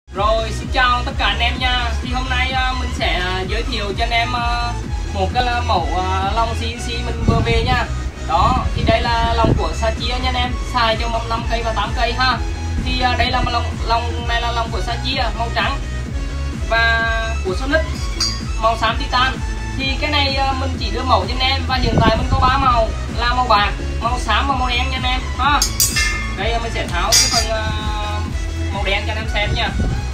Rồi, xin chào tất cả anh em nha. Thì hôm nay mình sẽ giới thiệu cho anh em một cái mẫu lồng CNC mình vừa về nha. Đó, thì đây là lồng của Sachia nha anh em, xài cho mâm 5 cây và 8 cây ha. Thì đây là lồng này là lồng của Sachia màu trắng và của Sonic màu xám titan. Thì cái này mình chỉ đưa mẫu cho anh em, và hiện tại mình có 3 màu là màu bạc, màu xám và màu đen nha anh em ha. Đây mình sẽ tháo cái phần màu đen cho anh em xem nha.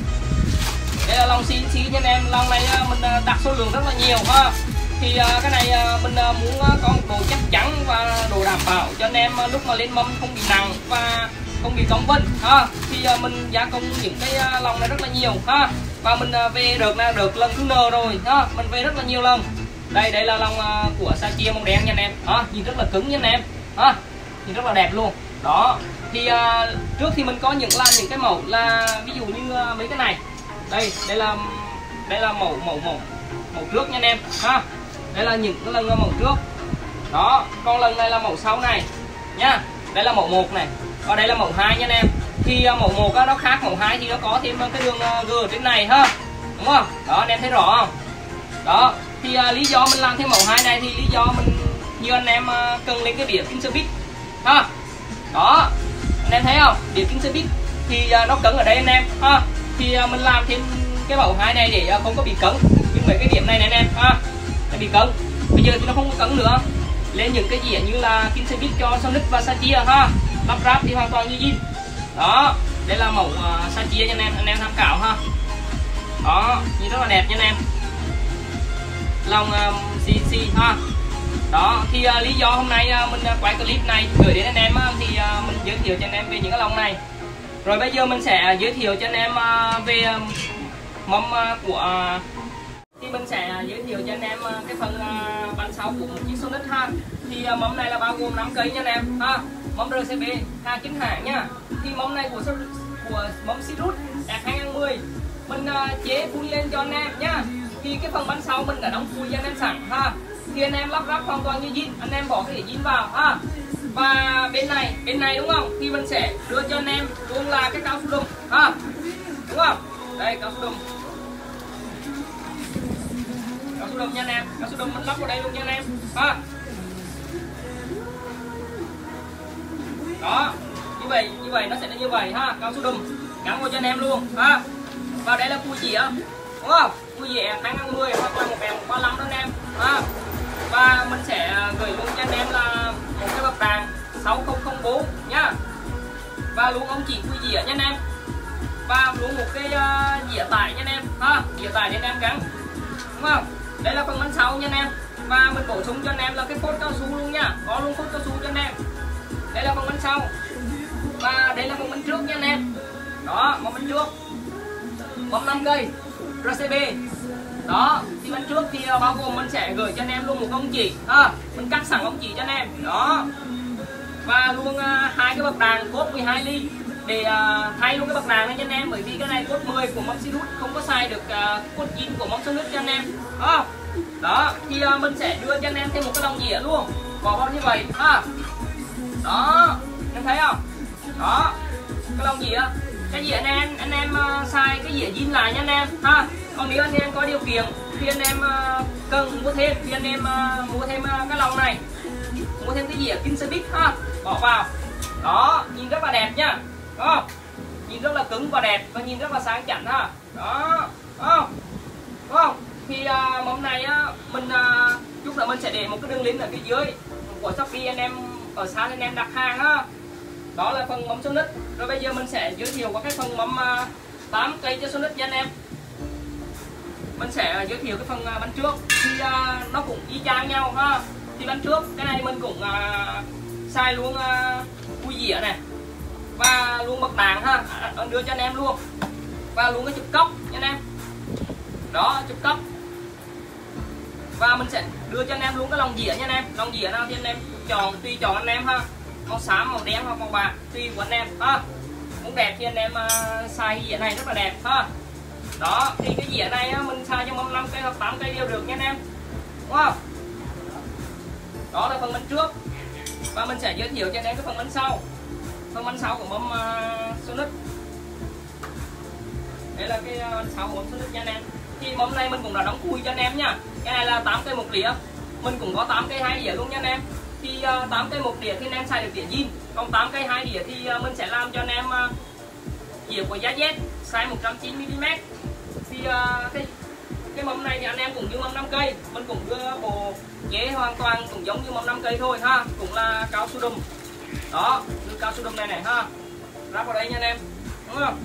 Đây là lồng CNC nha anh em. Lồng này mình đặt số lượng rất là nhiều ha. Thì cái này mình muốn có một độ chắc chắn và độ đảm bảo cho anh em lúc mà lên mâm không bị nặng và không bị cong vênh ha. Thì mình gia công những cái lồng này rất là nhiều ha. Và mình về được lần thứ N rồi ha. Mình về rất là nhiều lần. Đây là lồng của Sachia màu đen nha anh em ha. Nhìn rất là cứng nha anh em ha. Nhìn rất là đẹp luôn. Đó. Thì trước thì mình có những cái mẫu là ví dụ như mấy cái này. Đây là mẫu trước nha anh em ha. Đây là những cái lần mẫu trước. Đó, còn lần này là mẫu sau này nha. Đây là mẫu 1 này. Và đây là mẫu 2 nha anh em. Thì mẫu 1 nó khác mẫu 2 thì nó có thêm cái đường G ở trên này ha. Đúng không? Đó, anh em thấy rõ không? Đó, thì lý do mình làm thêm mẫu 2 này thì lý do mình như anh em cần lên cái đĩa Kingspeed ha. Đó, anh em thấy không? Đĩa Kingspeed thì nó cứng ở đây anh em ha. Thì mình làm thêm cái mẫu 2 này để không có bị cứng. Nhưng mấy cái điểm này anh em ha, nó bị cứng. Bây giờ thì nó không có cứng nữa. Lên những cái dĩa như là Kingspeed cho Sonic và Sachia ha, lắp ráp thì hoàn toàn như zin. Đó, đây là mẫu Sachia nha anh em tham khảo ha. Đó, nhìn rất là đẹp nha anh em. Lồng CNC ha. Đó, thì lý do hôm nay mình quay clip này gửi đến anh em thì mình giới thiệu cho anh em về những cái lồng này. Rồi bây giờ mình sẽ giới thiệu cho anh em về mâm của thì mình sẽ giới thiệu cho anh em cái phần bánh sau của một chiếc Sonic ha. Thì mâm này là bao gồm 5 cây nha anh em ha. Mâm RCB hàng chính hãng nha. Thì mâm này của mâm Sirut F210 mình chế phun lên cho anh em nhá. Thì cái phần bánh sau mình đã đóng phùi cho anh em sẵn ha. Thì anh em lắp ráp hoàn toàn như zin, anh em bỏ cái zin vào ha. Và bên này đúng không? Thì mình sẽ đưa cho anh em luôn là cái cao su đùng ha. Đúng không? Đây cao su đùng. Cao su đùng nha anh em. Cao su đùng mình lắp vào đây luôn nha anh em ha. Đó. Như vậy nó sẽ là như vậy ha. Cao su đùng gắn vào cho anh em luôn ha. Và đây là cùi dĩa. Đúng không? Cùi dĩa 250 hoặc là 135 đó anh em ha. Và mình sẽ gửi luôn cho anh em là một cái bậc đàn 6004 nhá. Và luôn ống chỉ quy dĩa nha anh em. Và luôn một cái dĩa tải nha anh em ha. Dĩa tải để anh em gắn. Đúng không? Đây là phần bánh sau nha anh em. Và mình bổ sung cho anh em là cái phốt cao su luôn nha. Có luôn phốt cao su cho anh em. Đây là phần bánh sau. Và đây là phần bánh trước nha anh em. Đó, phần bánh trước. Mâm 5 cây RCB. Đó, thì bánh trước thì bao gồm mình sẽ gửi cho anh em luôn một ống chỉ ha. Mình cắt sẵn ống chỉ cho anh em. Đó. Và luôn hai cái bậc đàn cốt 12 ly để thay luôn cái bậc đàn này cho anh em, bởi vì cái này cốt 10 của mâm Sirut không có xài được cốt 9 của mâm Sonic cho anh em. Đó, thì mình sẽ đưa cho anh em thêm một cái lồng dĩa luôn. Bỏ vào như vậy ha. Đó, em thấy không? Đó. Cái lồng dĩa. Cái dĩa này anh em xài cái dĩa zin lại nha anh em ha. Còn nếu anh em có điều kiện thì anh em cần mua thêm thì anh em mua thêm cái lồng này, mua thêm cái dĩa Kingspeed ha, bỏ vào. Đó, nhìn rất là đẹp nha. Đó, nhìn rất là cứng và đẹp và nhìn rất là sáng chảnh ha. Đó, đúng không? Thì mâm này mình chút nữa mình sẽ để một cái đường link ở phía dưới của Shopee, anh em ở xa anh em đặt hàng ha. Đó là phần mâm Sonic. Rồi bây giờ mình sẽ giới thiệu qua cái phần mâm 8 cây cho Sonic nha anh em. Mình sẽ giới thiệu cái phần bánh trước thì nó cũng y chang nhau ha. Thì bánh trước cái này mình cũng xài luôn cùi dĩa này và luôn bậc đàn ha, đưa cho anh em luôn. Và luôn cái chụp cốc nha anh em. Đó, chụp cốc. Và mình sẽ đưa cho anh em luôn cái lồng dĩa nha anh em. Lồng dĩa nào thì anh em chọn, tùy chọn anh em ha. Màu xám, màu đen hoặc màu bạc tùy của anh em ha. Muốn đẹp thì anh em xài cái dĩa này rất là đẹp ha. Đó, thì cái dĩa này mình xài cho mâm 5 cây hoặc 8 cây đều được nha anh em. Đúng không? Đó là phần bánh trước. Và mình sẽ giới thiệu cho anh em cái phần bánh sau. Phần bánh sau của mâm Sonic. Đây là cái 6 món xuất nha anh em. Thì mâm này mình cũng đã đóng cùi cho anh em nha. Cái này là 8 cây một đĩa, mình cũng có 8 cây 2 đĩa luôn nha anh em. Thì 8 cây một đĩa thì anh em xài được đĩa zin, còn 8 cây 2 đĩa thì mình sẽ làm cho anh em dĩa của giá Z size 190 mm. Thì cái mâm này thì anh em cũng như mâm 5 cây, mình cũng đưa bộ chế hoàn toàn cũng giống như mâm 5 cây thôi ha, cũng là cao su đùm. Đó, đưa cao su đùm này ha, ráp vào đây nha anh em, đúng không?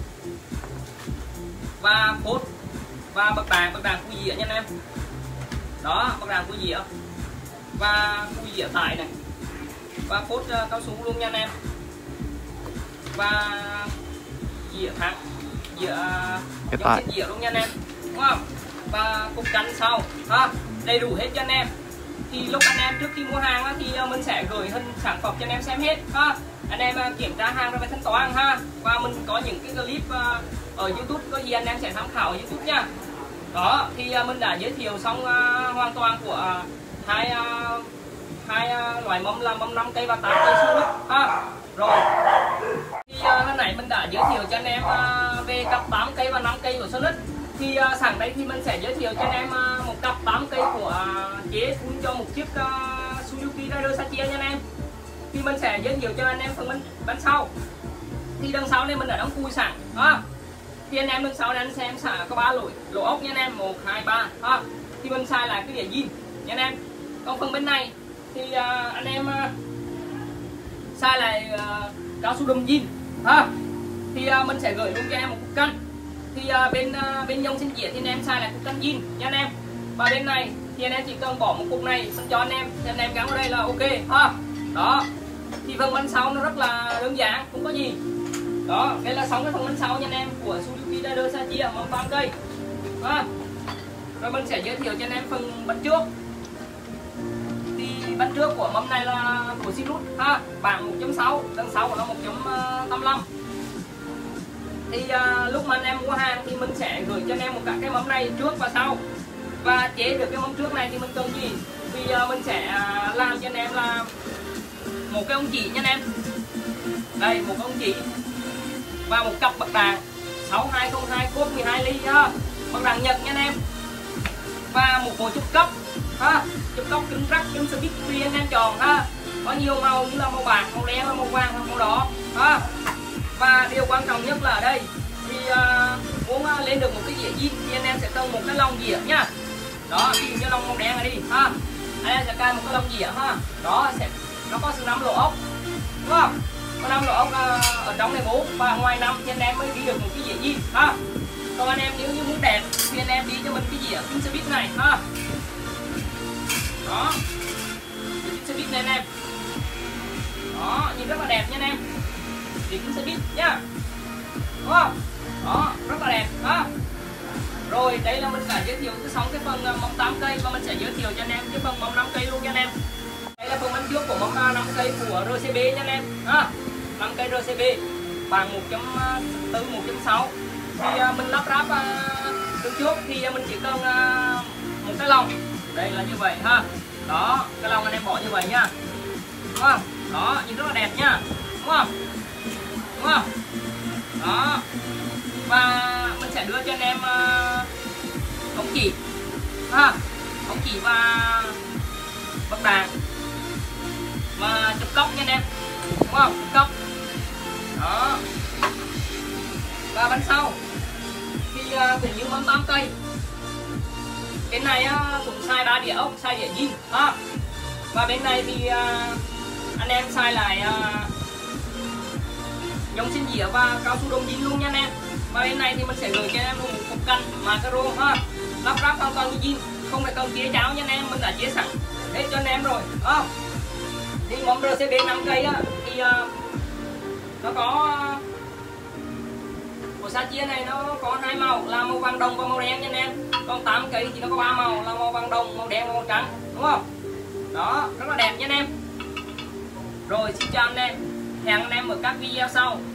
Và phốt và bậc đàn cui dĩa nha anh em. Đó, bậc đàn cui dĩa và cui dĩa tải này, và phốt cao su luôn nha anh em. Và dĩa thẳng, dĩa dĩa luôn nha anh em, đúng không? Và cục canh sau ha, đầy đủ hết cho anh em. Thì lúc anh em trước khi mua hàng á, thì mình sẽ gửi hình sản phẩm cho anh em xem hết ha. Anh em kiểm tra hàng rồi phải thanh toán ha. Và mình có những cái clip ở YouTube, có gì anh em sẽ tham khảo ở YouTube nha. Đó, thì mình đã giới thiệu xong hoàn toàn của hai loại mâm là mâm 5 cây và 8 cây su ha. Rồi thì hôm nãy mình đã giới thiệu cho anh em về cặp 8 cây và 5 cây của Sonic. Thì sẵn đây thì mình sẽ giới thiệu cho anh em một cặp 8 cây của chế phun cho một chiếc Suzuki Raider Sachi nha anh em. Thì mình sẽ giới thiệu cho anh em phần bên sau. Thì đằng sau này mình đã đóng cùi sẵn ha. Thì anh em đằng sau này anh xem xả có 3 lỗ ốc nha anh em, 1, 2, 3 ha. Thì mình xài lại cái đĩa zin nha anh em. Còn phần bên này thì anh em xài lại cao su đùm zin ha. Thì mình sẽ gửi luôn cho anh em một cục canh. Thì bên nhông xin dĩa thì anh em xài lại cục canh zin nha anh em. Và bên này thì anh em chỉ cần bỏ một cục này xong cho anh em gắn vào đây là ok ha. Đó, thì phần bên sau nó rất là đơn giản, không có gì. Đó, đây là xong cái phần bên sau nha anh em của Suzuki Raider Sachi mâm 8 cây ha. Rồi mình sẽ giới thiệu cho anh em phần bánh trước. Thì bánh trước của mâm này là của Sinus ha, bản 1.6, đằng sau là 1.85. Thì lúc mà anh em mua hàng thì mình sẽ gửi cho anh em một cả cái mâm này trước và sau. Và chế được cái mâm trước này thì mình cần gì? Thì mình sẽ làm cho anh em là một cái ống chỉ nha anh em. Đây, một cái ống chỉ và một cặp bậc đàn 6202 cốt 12 ly ha, bậc đàn Nhật nha anh em. Và một bộ chụp cốc ha, chụp cốc kính rắc, kính Speed tùy anh em chọn ha. Có nhiều màu như là màu bạc, màu đen, màu vàng hoặc màu đỏ ha. Và điều quan trọng nhất là ở đây thì muốn lên được một cái dĩa zin thì anh em sẽ cần một cái lông dĩa nha. Đó, ví dụ như lông màu đen này đi ha, anh em sẽ cài một cái lông dĩa ha. Đó, nó có sự 5 lỗ ốc, đúng không? Có 5 lỗ ốc ở trong này 4 và ngoài 5 thì anh em mới đi được một cái dĩa zin ha. Còn anh em nếu như muốn đẹp thì anh em đi cho mình cái dĩa kính Speed này ha. Đó, kính Speed này anh em. Đó, nhìn rất là đẹp nha anh em. Thì kính Speed nhá, đúng không? Đó, rất là đẹp ha. Rồi đây là mình đã giới thiệu xong cái phần mâm 8 cây và mình sẽ giới thiệu cho anh em cái phần mâm 5 cây luôn nha anh em. Đây là phần bánh trước của mâm 5 cây của RCB nha anh em ha. 5 cây RCB bằng 1.4, 1.6. Thì mình lắp ráp từ trước thì mình chỉ cần một cái lồng. Đây là như vậy ha. Đó, cái lồng anh em bỏ như vậy nha, đúng không? Đó, nhìn rất là đẹp nha, đúng không? Đúng không? Đó. Và mình sẽ đưa cho anh em ống chỉ ha, ống chỉ và bậc đàn và chụp cốc nha anh em, đúng không? Chụp cốc. Đó. Và bên sau thì cũng như mâm 8 cây. Bên này cũng xài 3 đĩa ốc, xài đĩa zin ha. Và bên này thì anh em xài lại nhông xin dĩa và cao su đom zin luôn nha anh em. Và bên này thì mình sẽ gửi cho anh em một cục canh macaro ha, lắp ráp hoàn toàn zin, không phải cần chế cháo nha anh em, mình đã chế sẵn hết cho anh em rồi. Thì mâm RCB 5 cây thì nó có của Sachi này nó có 2 màu là màu vàng đồng và màu đen nha anh em. Còn 8 cây thì nó có 3 màu là màu vàng đồng, màu đen và màu trắng, đúng không? Đó, rất là đẹp nha anh em. Rồi xin chào anh em, hẹn anh em ở các video sau.